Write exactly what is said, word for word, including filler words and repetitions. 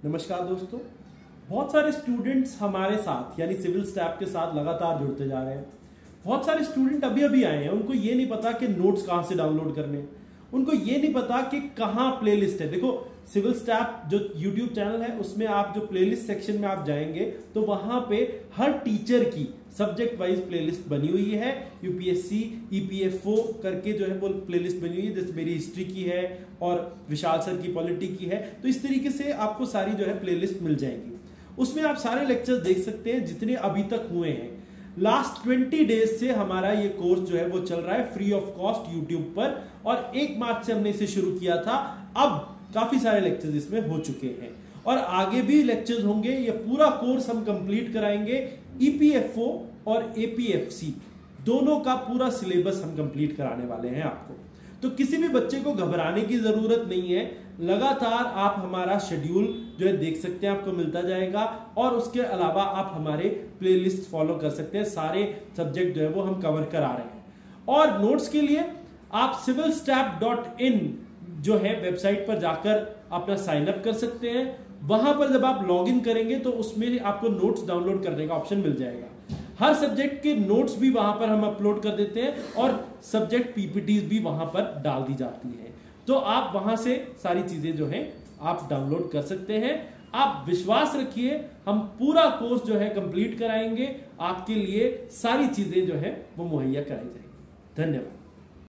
नमस्कार दोस्तों, बहुत सारे स्टूडेंट्स हमारे साथ यानी सिविल स्टाफ के साथ लगातार जुड़ते जा रहे हैं। बहुत सारे स्टूडेंट अभी अभी आए हैं, उनको ये नहीं पता कि नोट्स कहाँ से डाउनलोड करने, उनको ये नहीं पता कि कहाँ प्लेलिस्ट है। देखो, सिविल स्टाफ जो यूट्यूब चैनल है उसमें आप जो प्लेलिस्ट सेक्शन में आप जाएंगे तो वहां पे हर टीचर की सब्जेक्ट वाइज प्लेलिस्ट बनी हुई है। यूपीएससी, ईपीएफओ करके जो है वो प्लेलिस्ट बनी हुई है, जैसे मेरी हिस्ट्री की है और विशाल सर की पॉलिटी की है। तो इस तरीके से आपको सारी जो है प्लेलिस्ट मिल जाएगी। उसमें आप सारे लेक्चर्स देख सकते हैं जितने अभी तक हुए हैं। लास्ट ट्वेंटी डेज से हमारा ये कोर्स जो है वो चल रहा है फ्री ऑफ कॉस्ट यूट्यूब पर, और एक मार्च से हमने इसे शुरू किया था। अब काफी सारे लेक्चर्स इसमें हो चुके हैं और आगे भी लेक्चर्स होंगे। ये पूरा कोर्स हम कंप्लीट कराएंगे। ईपीएफओ और एपीएफसी दोनों का पूरा सिलेबस हम कंप्लीट कराने वाले हैं आपको। तो किसी भी बच्चे को घबराने की जरूरत नहीं है। लगातार आप हमारा शेड्यूल जो है देख सकते हैं, आपको मिलता जाएगा। और उसके अलावा आप हमारे प्लेलिस्ट फॉलो कर सकते हैं। सारे सब्जेक्ट जो है वो हम कवर करा रहे हैं। और नोट्स के लिए आप सिविल स्टैप डॉट इन जो है वेबसाइट पर जाकर अपना साइन अप कर सकते हैं। वहां पर जब आप लॉग इन करेंगे तो उसमें आपको नोट्स डाउनलोड करने का ऑप्शन मिल जाएगा। हर सब्जेक्ट के नोट्स भी वहां पर हम अपलोड कर देते हैं और सब्जेक्ट पीपीटीज भी वहां पर डाल दी जाती है। तो आप वहां से सारी चीजें जो हैं आप डाउनलोड कर सकते हैं। आप विश्वास रखिए, हम पूरा कोर्स जो है कंप्लीट कराएंगे। आपके लिए सारी चीजें जो है वो मुहैया कराई जाएगी। धन्यवाद।